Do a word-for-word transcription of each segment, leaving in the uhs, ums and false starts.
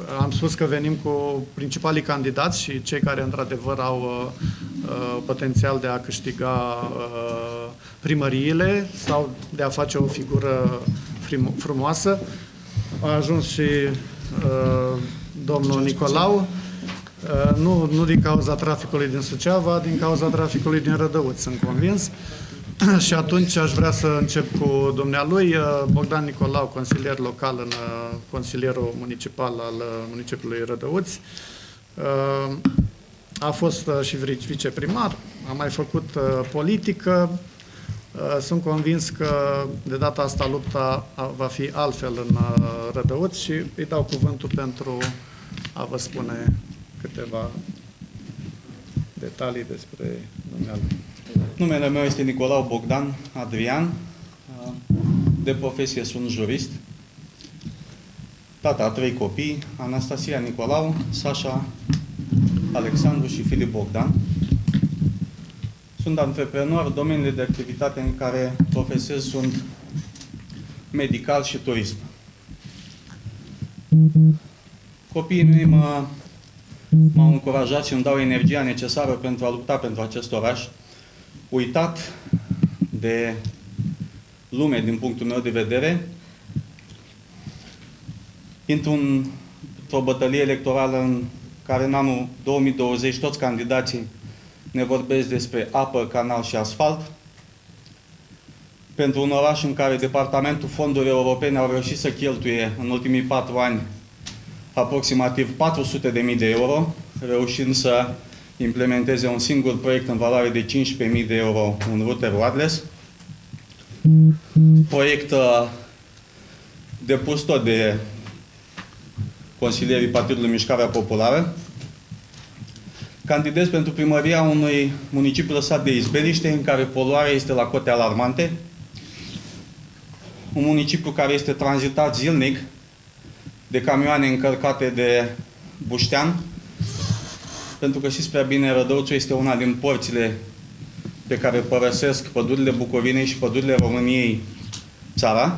am spus că venim cu principalii candidați și cei care într-adevăr au uh, potențial de a câștiga uh, primăriile sau de a face o figură frumoasă. A ajuns și uh, domnul Nicolau, uh, nu, nu din cauza traficului din Suceava, din cauza traficului din Rădăuți, sunt convins. Și atunci aș vrea să încep cu dumnealui, Bogdan Nicolau, consilier local în Consilierul Municipal al municipiului Rădăuți. A fost și viceprimar, a mai făcut politică. Sunt convins că de data asta lupta va fi altfel în Rădăuți și îi dau cuvântul pentru a vă spune câteva detalii despre dumnealui. Numele meu este Nicolau Bogdan Adrian. De profesie sunt jurist. Tata a trei copii, Anastasia Nicolau, Sasha, Alexandru și Filip Bogdan. Sunt antreprenor. Domeniile de activitate în care profesez sunt medical și turism. Copiii mei mă, m-au încurajat și îmi dau energia necesară pentru a lupta pentru acest oraș, uitat de lume din punctul meu de vedere. Intru într-o bătălie electorală în care în anul două mii douăzeci toți candidații ne vorbesc despre apă, canal și asfalt. Pentru un oraș în care Departamentul Fonduri Europene au reușit să cheltuie în ultimii patru ani aproximativ patru sute de mii de euro, reușind să implementeze un singur proiect în valoare de cincisprezece mii de euro, un router wireless. Proiect uh, depus tot de consilierii Partidului Mișcarea Populară. Candidez pentru primăria unui municipiu lăsat de izbeliște, în care poluarea este la cote alarmante. Un municipiu care este tranzitat zilnic de camioane încărcate de buștean, pentru că știți prea bine, Rădăuțul este una din porțile pe care părăsesc pădurile Bucovinei și pădurile României țara.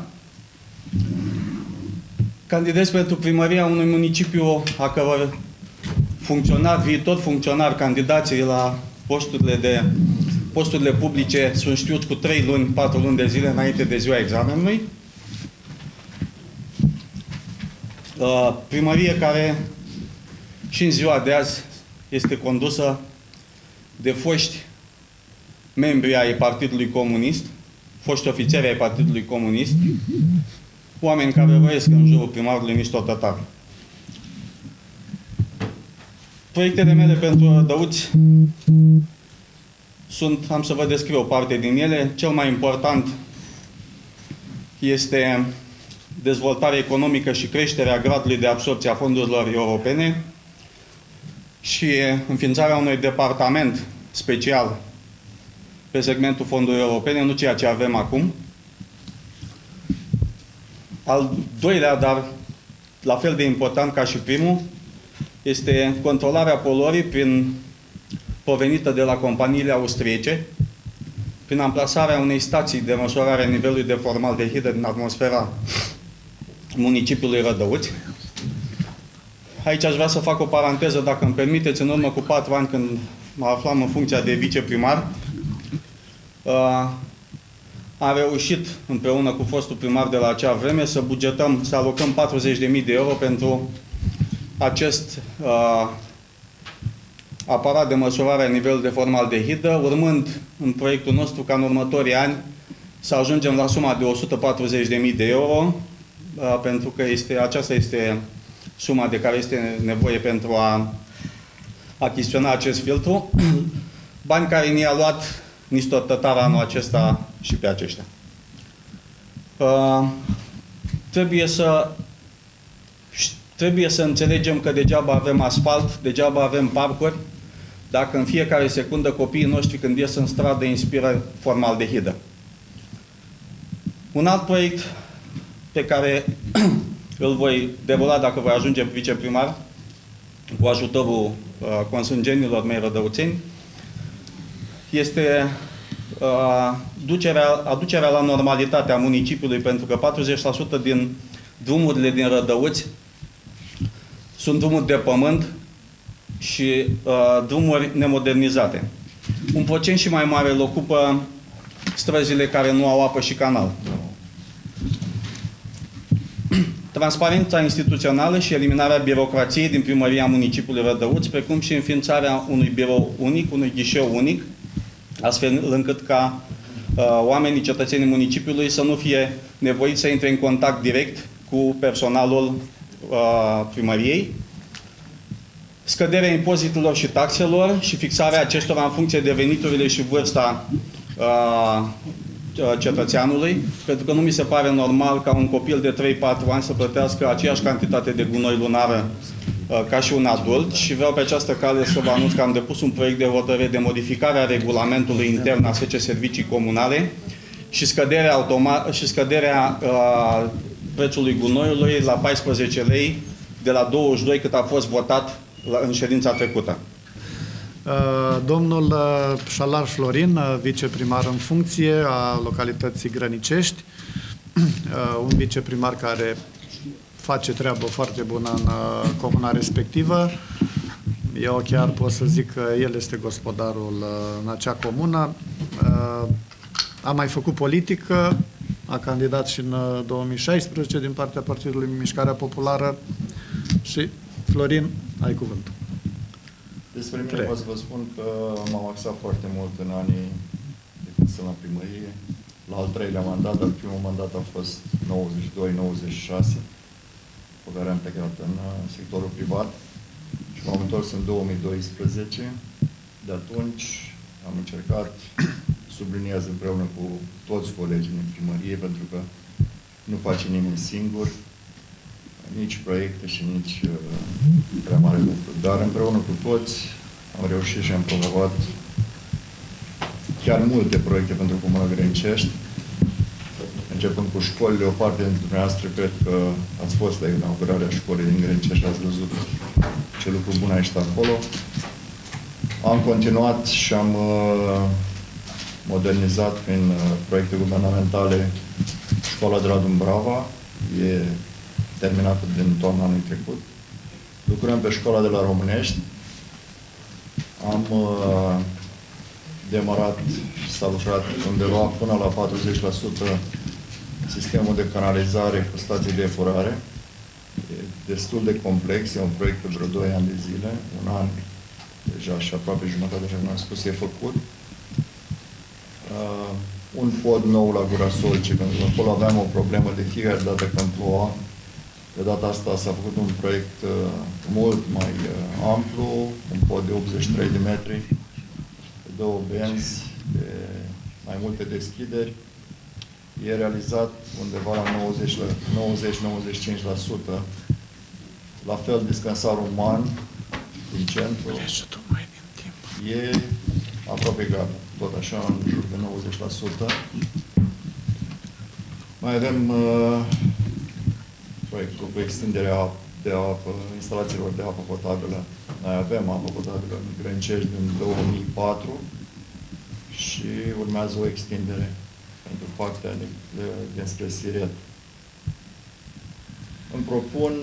Candidez pentru primăria unui municipiu a căror funcționar, viitor funcționar, candidații la posturile, de, posturile publice sunt știuți cu trei luni, patru luni de zile înainte de ziua examenului. Uh, primărie care și în ziua de azi este condusă de foști membri ai Partidului Comunist, foști ofițeri ai Partidului Comunist, oameni care roiesc în jurul primarului Niștor Tătar. Proiectele mele pentru Rădăuți sunt, am să vă descriu o parte din ele. Cel mai important este dezvoltarea economică și creșterea gradului de absorbție a fondurilor europene și înființarea unui departament special pe segmentul fondurilor europene, nu ceea ce avem acum. Al doilea, dar la fel de important ca și primul, este controlarea poluării prin provenită de la companiile austriece, prin amplasarea unei stații de măsurare a nivelului de formaldehidă din atmosfera municipiului Rădăuți. Aici aș vrea să fac o paranteză, dacă îmi permiteți, în urmă cu patru ani, când mă aflam în funcția de viceprimar, uh, am reușit, împreună cu fostul primar de la acea vreme, să bugetăm, să alocăm patruzeci de mii de euro pentru acest uh, aparat de măsurare a nivelului de formaldehidă, urmând în proiectul nostru ca în următorii ani să ajungem la suma de o sută patruzeci de mii de euro, uh, pentru că este, aceasta este suma de care este nevoie pentru a achiziționa acest filtru. Bani care ni-a luat Niștor Tătar anul acesta și pe aceștia. Uh, trebuie să trebuie să înțelegem că degeaba avem asfalt, degeaba avem parcuri, dacă în fiecare secundă copiii noștri când ies în stradă inspiră formaldehidă. Un alt proiect pe care îl voi derula dacă voi ajunge viceprimar, cu ajutorul uh, consângenilor mei rădăuțeni, este uh, ducerea, aducerea la normalitate a municipiului, pentru că patruzeci la sută din drumurile din Rădăuți sunt drumuri de pământ și uh, drumuri nemodernizate. Un procent și mai mare îl ocupă străzile care nu au apă și canal. Transparența instituțională și eliminarea birocrației din primăria municipiului Rădăuți, precum și înființarea unui birou unic, unui ghișeu unic, astfel încât ca uh, oamenii, cetățenii municipiului să nu fie nevoiți să intre în contact direct cu personalul uh, primăriei. Scăderea impozitelor și taxelor și fixarea acestora în funcție de veniturile și vârsta uh, cetățeanului, pentru că nu mi se pare normal ca un copil de trei patru ani să plătească aceeași cantitate de gunoi lunară uh, ca și un adult, și vreau pe această cale să vă anunț că am depus un proiect de hotărâre de modificare a regulamentului intern a S C Servicii Comunale și scăderea, automat, și scăderea uh, prețului gunoiului la paisprezece lei de la douăzeci și doi cât a fost votat la, în ședința trecută. Domnul Șalar Florin, viceprimar în funcție a localității Grănicești, un viceprimar care face treabă foarte bună în comuna respectivă. Eu chiar pot să zic că el este gospodarul în acea comună. A mai făcut politică, a candidat și în două mii șaisprezece din partea Partidului Mișcarea Populară și, Florin, ai cuvântul. Despre mine pot să vă spun că m-am axat foarte mult în anii de când sunt la primărie. La al treilea mandat, dar primul mandat a fost nouăzeci și doi nouăzeci și șase, pe care am plecat în sectorul privat și m-am întors în două mii doisprezece. De atunci am încercat, subliniez împreună cu toți colegii din primărie, pentru că nu face nimeni singur, nici proiecte și nici uh, prea mare lucru. Dar împreună cu toți am reușit și am promovat chiar multe proiecte pentru Comuna Grănicești. Începând cu școlile, o parte dintre dumneavoastră cred că ați fost la inaugurarea școlii din Grănicești și ați văzut ce lucru bun a ieșit acolo. Am continuat și am uh, modernizat prin uh, proiecte guvernamentale școala de la Dumbrava. E terminată din toamna anului trecut. Lucrăm pe școala de la Românești. Am uh, demarat și s-a lucrat undeva până la patruzeci la sută sistemul de canalizare cu stații de epurare. E destul de complex, e un proiect pe vreo doi ani de zile, un an deja și aproape jumătate, așa cum am spus, e făcut. Uh, un pod nou la Gura Solce, pentru că acolo aveam o problemă de fiecare dată când ploua. De data asta s-a făcut un proiect uh, mult mai uh, amplu, un pod de optzeci și trei de metri, de două benzi, de mai multe deschideri. E realizat undeva la nouăzeci nouăzeci și cinci la sută. La fel, dispensar uman din centru e aproape gata. Tot așa, în jur de nouăzeci la sută. Mai avem uh, proiectul cu extinderea de apă, instalațiilor de apă potabilă. Noi avem apă potabilă în Grănicești din două mii patru și urmează o extindere pentru partea dinspre Siret. Îmi propun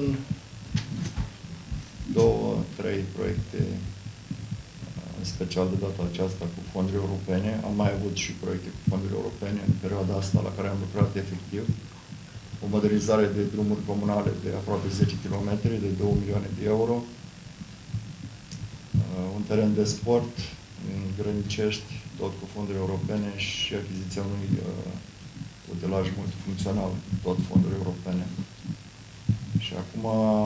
două, trei proiecte, în special de data aceasta cu fonduri europene. Am mai avut și proiecte cu fonduri europene în perioada asta la care am lucrat efectiv. O modernizare de drumuri comunale de aproape zece kilometri, de două milioane de euro. Uh, un teren de sport în Grănicești, tot cu fonduri europene, și achiziția unui uh, utilaj multifuncțional, tot fonduri europene. Și acum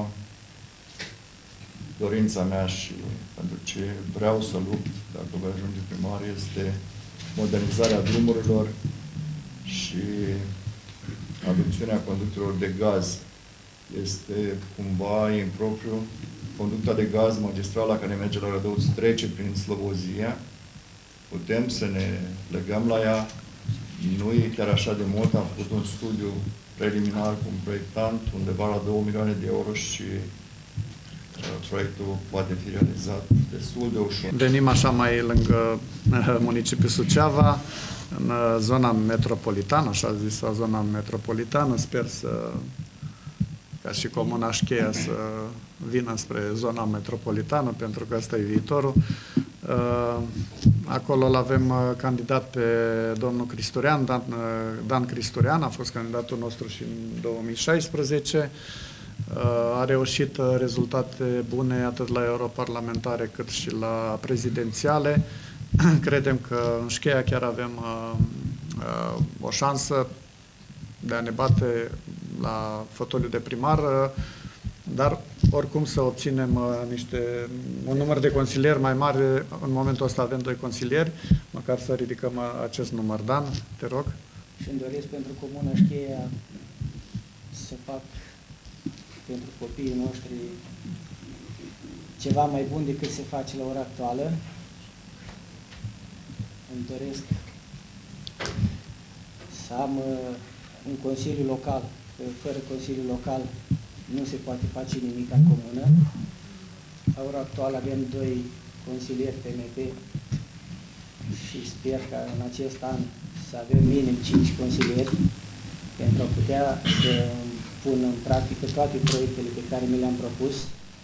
dorința mea și pentru ce vreau să lupt, dacă voi ajunge primar, este modernizarea drumurilor și aducțiunea conductorilor de gaz. Este cumva impropriu. Conducta de gaz magistrala care merge la Rădăuți trece prin Slobozia. Putem să ne legăm la ea. Nu e chiar așa de mult. Am făcut un studiu preliminar cu un proiectant, undeva la două milioane de euro, și proiectul poate fi realizat destul de ușor. Venim așa mai lângă municipiul Suceava, în zona metropolitană, așa zisă zona metropolitană. Sper să ca și comuna Șcheia să vină spre zona metropolitană, pentru că ăsta e viitorul. Acolo îl avem candidat pe domnul Cristurian, Dan, Dan Cristurian, a fost candidatul nostru și în două mii șaisprezece. A reușit rezultate bune atât la europarlamentare cât și la prezidențiale. Credem că în Șcheia chiar avem o șansă de a ne bate la fotoliul de primar, dar oricum să obținem niște, un număr de consilieri mai mare. În momentul ăsta avem doi consilieri, măcar să ridicăm acest număr. Dan, te rog. Și îmi doresc pentru Comuna Șcheia să fac pentru copiii noștri ceva mai bun decât se face la ora actuală. Îmi doresc să am un consiliu local, că fără consiliu local nu se poate face nimic în comună. La ora actuală avem doi consilieri P M P și sper că în acest an să avem minim cinci consilieri pentru a putea să pun în practică toate proiectele pe care mi le-am propus,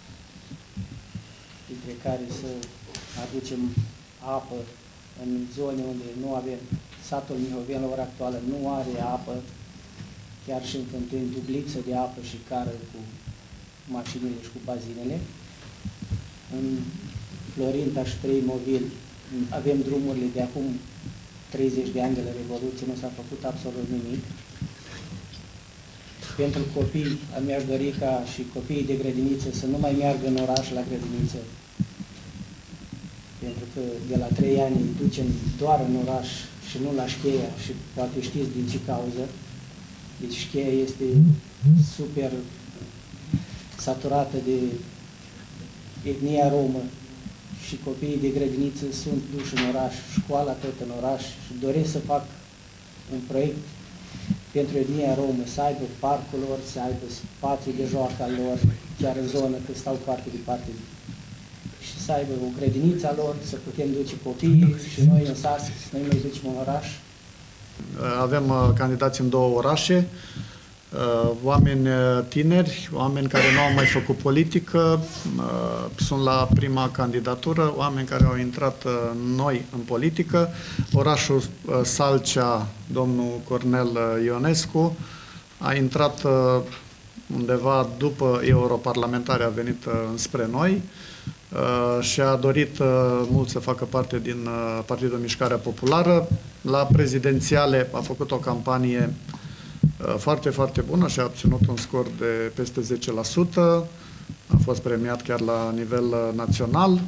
dintre care să aducem apă în zone unde nu avem. Satul Mihoven la ora actuală nu are apă, chiar și în Fântâni duc lipsă de apă și cară cu mașinile și cu bazinele. În Florinta și Trei-Movil avem drumurile de acum treizeci de ani de la Revoluție, nu s-a făcut absolut nimic. Pentru copii, mi-aș dori ca și copiii de grădiniță să nu mai meargă în oraș la grădiniță, pentru că de la trei ani îi ducem doar în oraș și nu la Șcheia și poate știți din ce cauză. Deci Șcheia este super saturată de etnia romă și copiii de grădiniță sunt duși în oraș, școala tot în oraș și doresc să fac un proiect pentru etnia romă, să aibă parcul lor, să aibă spațiu de joacă al lor, chiar în zonă, că stau foarte departe, și să aibă o grădiniță a lor, să putem duce copiii și noi în sat, să noi mai ducem în oraș. Avem candidați în două orașe, oameni tineri, oameni care nu au mai făcut politică, sunt la prima candidatură, oameni care au intrat noi în politică. Orașul Salcea, domnul Cornel Ionescu, a intrat undeva după europarlamentare, a venit înspre noi și a dorit mult să facă parte din Partidul Mișcarea Populară. La prezidențiale a făcut o campanie foarte, foarte bună și a obținut un scor de peste zece la sută. A fost premiat chiar la nivel național.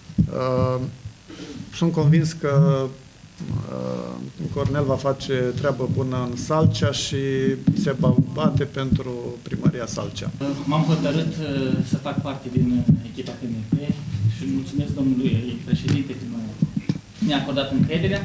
Sunt convins că Cornel va face treabă bună în Salcea și se va bate pentru primăria Salcea. M-am hotărât să fac parte din echipa P M P și mulțumesc domnului președinte că mi-a acordat încrederea.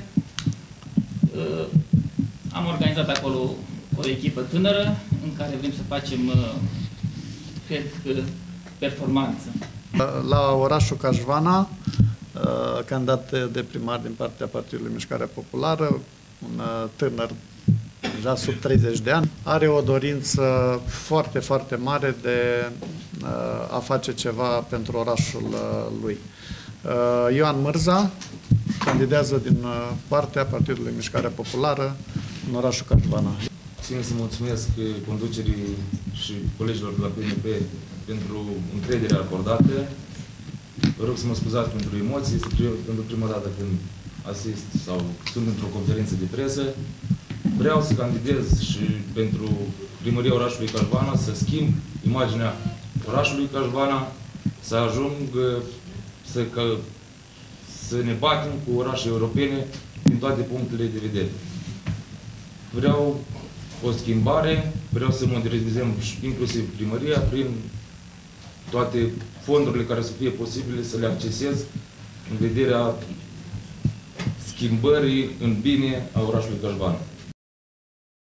Am organizat acolo o echipă tânără în care vrem să facem, cred că, performanță. La orașul Cașvana, candidat de primar din partea Partidului Mișcarea Populară, un tânăr deja sub treizeci de ani, are o dorință foarte, foarte mare de a face ceva pentru orașul lui. Ioan Mârza candidează din partea Partidului Mișcarea Populară în orașul Cașvana. Țin să mulțumesc conducerii și colegilor de la P M P pentru încrederea acordată. Vă rog să mă scuzați pentru emoții, este pentru prima dată când asist sau sunt într-o conferință de presă. Vreau să candidez și pentru primăria orașului Cașvana, să schimb imaginea orașului Cașvana, să ajung să, că, să ne batem cu orașe europene din toate punctele de vedere. Vreau o schimbare, vreau să modernizăm inclusiv primăria prin toate fondurile care să fie posibile să le accesez în vederea schimbării în bine a orașului Cașvana.